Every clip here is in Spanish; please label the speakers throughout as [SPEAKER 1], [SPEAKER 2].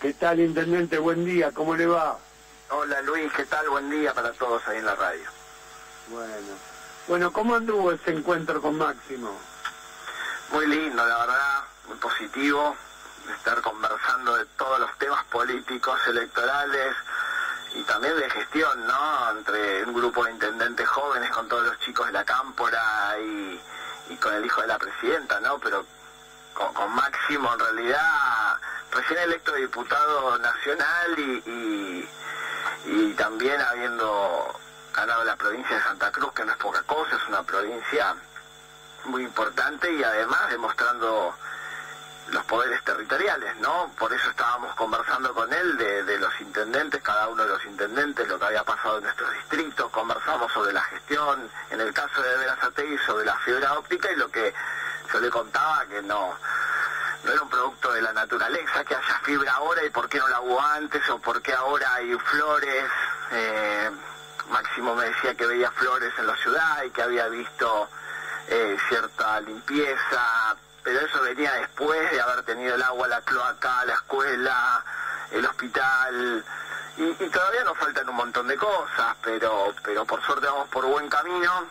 [SPEAKER 1] ¿Qué tal, intendente? Buen día, ¿cómo le va?
[SPEAKER 2] Hola Luis, ¿qué tal? Buen día para todos ahí en la radio.
[SPEAKER 1] Bueno, ¿cómo anduvo ese encuentro con Máximo?
[SPEAKER 2] Muy lindo, la verdad, muy positivo, estar conversando de todos los temas políticos, electorales y también de gestión, ¿no? Entre un grupo de intendentes jóvenes con todos los chicos de la Cámpora y con el hijo de la presidenta, ¿no? Pero con Máximo, en realidad, recién electo diputado nacional y también habiendo ganado la provincia de Santa Cruz, que no es poca cosa, es una provincia muy importante y además demostrando los poderes territoriales, ¿no? Por eso estábamos conversando con él de los intendentes, cada uno de los intendentes, lo que había pasado en nuestros distritos, conversamos sobre la gestión, en el caso de Berazategui sobre la fibra óptica y lo que yo le contaba que no era un producto de la naturaleza que haya fibra ahora y por qué no la hubo antes o por qué ahora hay flores. Máximo me decía que veía flores en la ciudad y que había visto cierta limpieza, pero eso venía después de haber tenido el agua, la cloaca, la escuela, el hospital, y todavía nos faltan un montón de cosas, pero por suerte vamos por buen camino,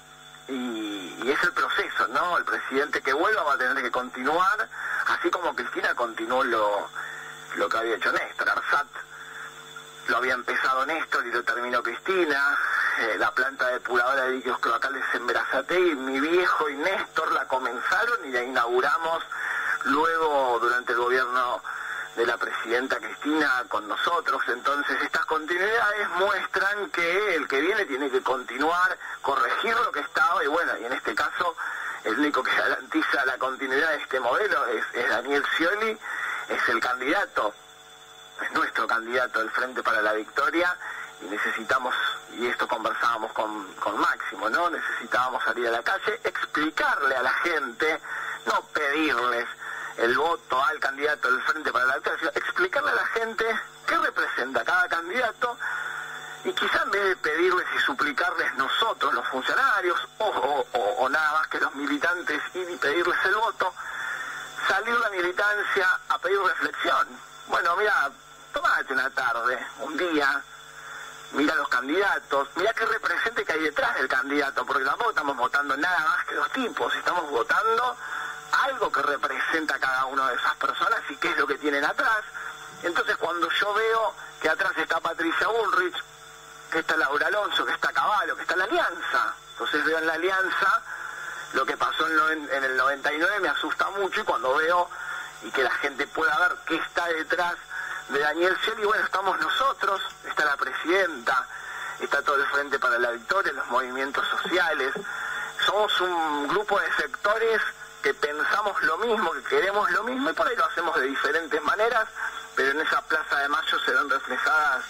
[SPEAKER 2] y es el proceso, ¿no? El presidente que vuelva va a tener que continuar, así como Cristina continuó lo que había hecho Néstor. ARSAT lo había empezado Néstor y lo terminó Cristina. La planta depuradora de líquidos cloacales en Berazategui, mi viejo y Néstor la comenzaron y la inauguramos luego durante el gobierno de la presidenta Cristina con nosotros. Entonces estas continuidades muestran que el que viene tiene que continuar, corregir lo que estaba y bueno, y en este caso el único que garantiza la continuidad de este modelo es Daniel Scioli, es el candidato, es nuestro candidato del Frente para la Victoria. Y necesitamos, y esto conversábamos con Máximo, ¿no? Necesitábamos salir a la calle, explicarle a la gente, no pedirles el voto al candidato del Frente para la Victoria, sino explicarle a la gente qué representa cada candidato y quizá en vez de pedirles y suplicarles nosotros, los funcionarios, o nada más que los militantes ir y pedirles el voto, salir la militancia a pedir reflexión. Bueno, mira, tomate una tarde, un día, mira los candidatos, mira qué represente que hay detrás del candidato, porque tampoco estamos votando nada más que los tipos, estamos votando algo que representa a cada una de esas personas y qué es lo que tienen atrás. Entonces cuando yo veo que atrás está Patricia Bullrich, que está Laura Alonso, que está Cavallo, que está la Alianza, entonces veo en la Alianza lo que pasó en el 99, me asusta mucho, y cuando veo y que la gente pueda ver qué está detrás de Daniel Scioli, bueno, estamos nosotros, está la presidenta, está todo el Frente para la Victoria, los movimientos sociales, somos un grupo de sectores que pensamos lo mismo, que queremos lo mismo, y por ahí lo hacemos de diferentes maneras, pero en esa Plaza de Mayo se ven reflejadas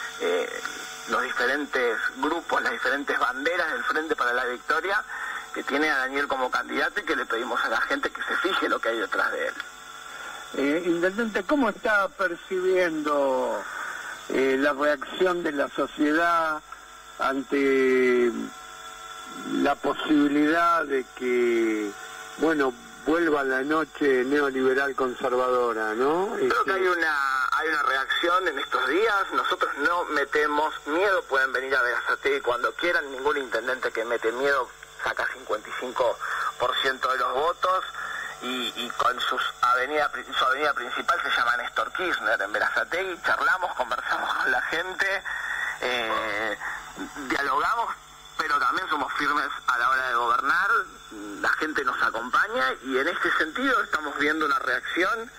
[SPEAKER 2] los diferentes grupos, las diferentes banderas del Frente para la Victoria, que tiene a Daniel como candidato y que le pedimos a la gente que se fije lo que hay detrás de él.
[SPEAKER 1] Intendente, ¿cómo está percibiendo la reacción de la sociedad ante la posibilidad de que, bueno, vuelva la noche neoliberal conservadora, ¿no?
[SPEAKER 2] Creo que hay una reacción en estos días. Nosotros no metemos miedo, pueden venir a Berazategui cuando quieran. Ningún intendente que mete miedo saca 55% de los votos. Y con su avenida principal se llama Néstor Kirchner en Berazategui, charlamos, conversamos con la gente, dialogamos, pero también somos firmes a la hora de gobernar, la gente nos acompaña y en este sentido estamos viendo una reacción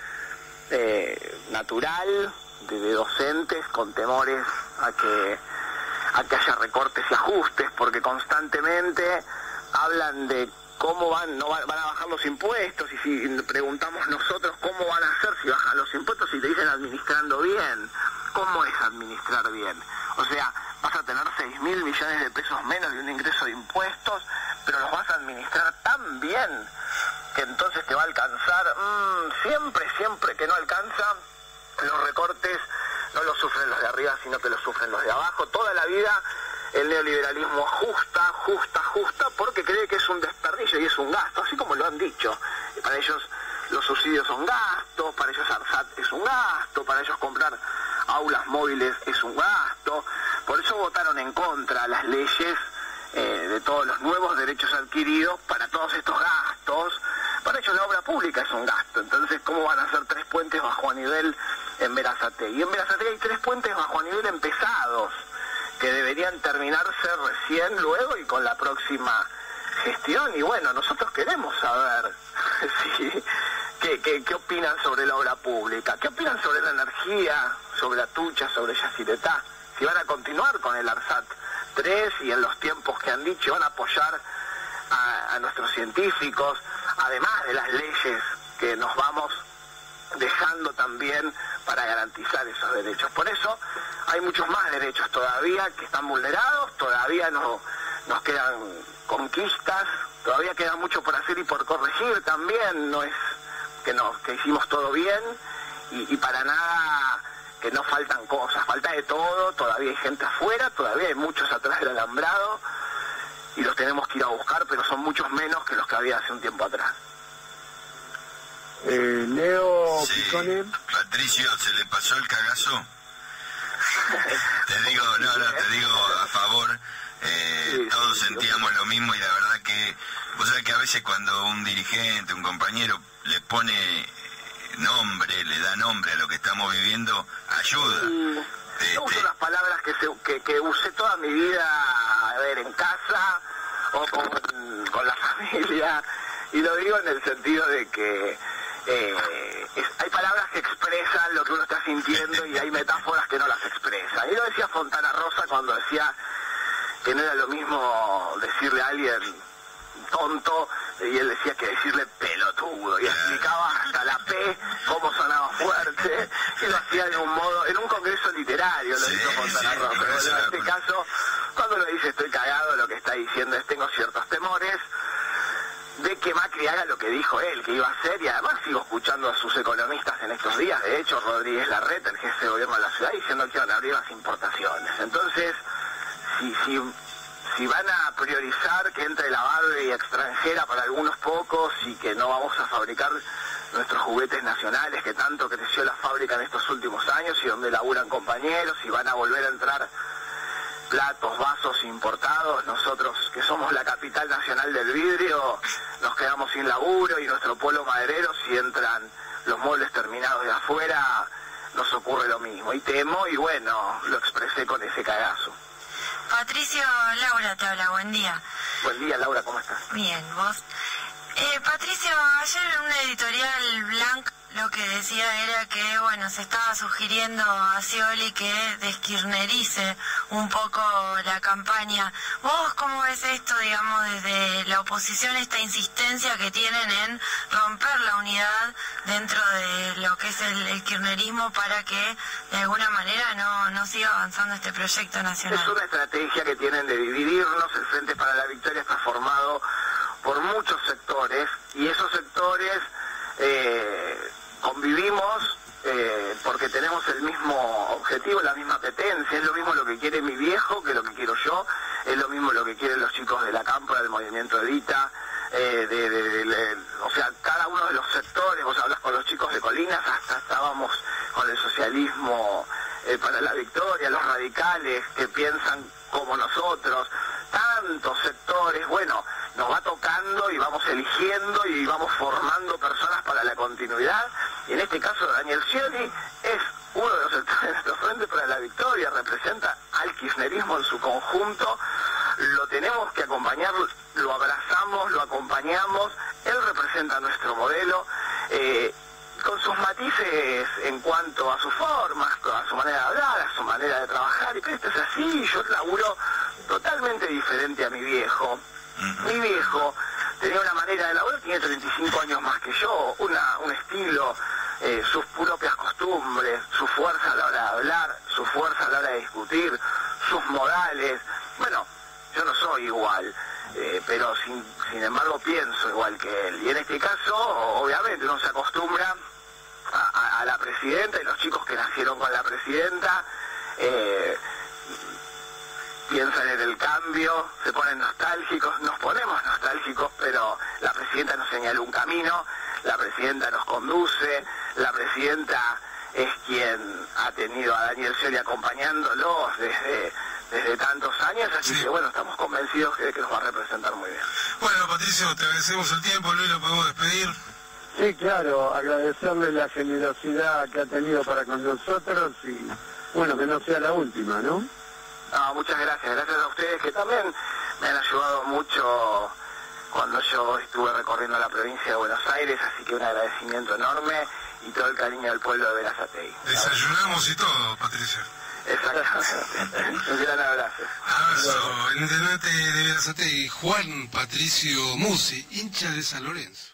[SPEAKER 2] natural de docentes con temores a que haya recortes y ajustes, porque constantemente hablan de cómo van a bajar los impuestos, y si preguntamos nosotros cómo van a hacer si bajan los impuestos, y te dicen administrando bien. ¿Cómo es administrar bien? O sea, vas a tener 6.000 millones de pesos menos de un ingreso de impuestos, pero los vas a administrar tan bien que entonces te va a alcanzar. Siempre que no alcanza, los recortes no los sufren los de arriba, sino que los sufren los de abajo. Toda la vida el neoliberalismo ajusta, porque cree que es un desperdicio y es un gasto, así como lo han dicho. Para ellos los subsidios son gastos, para ellos ARSAT es un gasto, para ellos comprar aulas móviles es un gasto, por eso votaron en contra las leyes de todos los nuevos derechos adquiridos para todos estos gastos. Para ellos la obra pública es un gasto, entonces ¿cómo van a hacer 3 puentes bajo a nivel en Berazategui? Y en Berazategui hay 3 puentes bajo a nivel empezados, que deberían terminarse recién luego y con la próxima gestión. Y bueno, nosotros queremos saber qué opinan sobre la obra pública, qué opinan sobre la energía, sobre Atucha, sobre Yacyretá, si van a continuar con el ARSAT 3 y en los tiempos que han dicho van a apoyar a nuestros científicos, además de las leyes que nos vamos dejando también para garantizar esos derechos. Por eso hay muchos más derechos todavía que están vulnerados, todavía nos quedan conquistas, todavía queda mucho por hacer y por corregir también, no es que hicimos todo bien y para nada que no faltan cosas, falta de todo, todavía hay gente afuera, todavía hay muchos atrás del alambrado y los tenemos que ir a buscar, pero son muchos menos que los que había hace un tiempo atrás.
[SPEAKER 1] Leo
[SPEAKER 3] sí,
[SPEAKER 1] Picone.
[SPEAKER 3] Patricio, ¿se le pasó el cagazo? Te digo a favor, todos sentíamos lo mismo y la verdad que, vos sabés que a veces cuando un dirigente, un compañero le pone nombre, le da nombre a lo que estamos viviendo, ayuda.
[SPEAKER 2] Yo uso las palabras que usé toda mi vida, a ver, en casa o con la familia, y lo digo en el sentido de que hay palabras que expresan lo que uno está sintiendo y hay metáforas que no las expresan. Y lo decía Fontana Rosa cuando decía que no era lo mismo decirle a alguien tonto, y él decía que decirle pelotudo, y explicaba hasta la P cómo sonaba fuerte, y lo hacía de un modo, en un congreso literario lo hizo Fontana Rosa. Pero bueno, en este caso, cuando lo dice estoy cagado, lo que está diciendo es tengo ciertos temores de que Macri haga lo que dijo él que iba a hacer, y además sigo escuchando a sus economistas en estos días, de hecho Rodríguez Larreta, el jefe de gobierno de la ciudad, diciendo que van a abrir las importaciones. Entonces, si van a priorizar que entre la Barbie extranjera para algunos pocos y que no vamos a fabricar nuestros juguetes nacionales, que tanto creció la fábrica en estos últimos años y donde laburan compañeros, y van a volver a entrar platos, vasos importados, nosotros que somos la capital nacional del vidrio nos quedamos sin laburo, y nuestro pueblo maderero, si entran los muebles terminados de afuera, nos ocurre lo mismo. Y temo, y bueno, lo expresé con ese cagazo.
[SPEAKER 4] Patricio, Laura te habla, buen día.
[SPEAKER 2] Buen día, Laura, ¿cómo estás?
[SPEAKER 4] Bien, ¿vos? Patricio, ayer en una editorial Blanc lo que decía era que, bueno, se estaba sugiriendo a Scioli que deskirnerice un poco la campaña. ¿Vos cómo ves esto, digamos, desde la oposición, esta insistencia que tienen en romper la unidad dentro de lo que es el kirchnerismo para que de alguna manera no siga avanzando este proyecto nacional?
[SPEAKER 2] Es una estrategia que tienen de dividirnos. El Frente para la Victoria está formado por muchos sectores, y esos sectores convivimos porque tenemos el mismo objetivo, la misma apetencia. Es lo mismo lo que quiere mi viejo que lo que quiero yo, es lo mismo lo que quieren los chicos de la Cámpora, del movimiento Evita, o sea, cada uno de los sectores. Vos hablas con los chicos de Colinas, hasta estábamos con el socialismo para la Victoria, los radicales que piensan como nosotros, tantos sectores. Bueno, nos va tocando y vamos eligiendo y vamos formando personas para la continuidad, y en este caso Daniel Scioli es uno de los sectores de nuestro Frente para la Victoria, representa al kirchnerismo en su conjunto, lo tenemos que acompañar, lo abrazamos, lo acompañamos, él representa nuestro modelo, con sus matices en cuanto a sus formas, a su manera de hablar, a su manera de trabajar, y esto es así. Yo laburo totalmente diferente a mi viejo. Mi viejo tenía una manera de laburar, tiene 35 años más que yo, un estilo, sus propias costumbres, su fuerza a la hora de hablar, su fuerza a la hora de discutir, sus modales. Bueno, yo no soy igual, pero sin embargo pienso igual que él. Y en este caso, obviamente, uno se acostumbra a la presidenta, y los chicos que nacieron con la presidenta piensan en el cambio, se ponen nostálgicos, nos ponemos nostálgicos, pero la presidenta nos señaló un camino, la presidenta nos conduce, la presidenta es quien ha tenido a Daniel Scioli acompañándolos desde tantos años, así que bueno, estamos convencidos que nos va a representar muy bien.
[SPEAKER 5] Bueno, Patricio, te agradecemos el tiempo, Luis, lo podemos despedir.
[SPEAKER 1] Sí, claro, agradecerle la generosidad que ha tenido para con nosotros y bueno, que no sea la última, ¿no?
[SPEAKER 2] No, muchas gracias a ustedes que también me han ayudado mucho cuando yo estuve recorriendo la provincia de Buenos Aires, así que un agradecimiento enorme y todo el cariño del pueblo de Berazategui.
[SPEAKER 5] Desayunamos y todo, Patricio.
[SPEAKER 2] Exactamente. Un gran abrazo.
[SPEAKER 5] Abrazo. El intendente de Berazategui, Juan Patricio Musi, hincha de San Lorenzo.